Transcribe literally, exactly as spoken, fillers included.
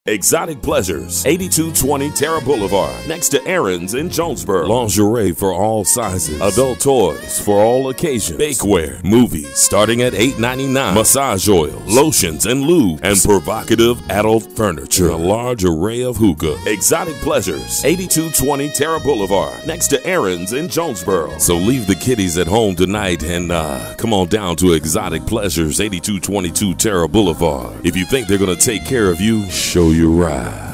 Exotic Pleasures, eighty-two twenty Terra Boulevard, next to Aaron's in Jonesboro. Lingerie for all sizes, adult toys for all occasions, bakeware, movies starting at eight ninety-nine, massage oils, lotions and lube, and provocative adult furniture. A large array of hookah. Exotic Pleasures, eighty-two twenty Terra Boulevard, next to Aaron's in Jonesboro. So leave the kiddies at home tonight and uh, come on down to Exotic Pleasures, eighty-two twenty-two Terra Boulevard. If you think they're gonna take care of you, show you right.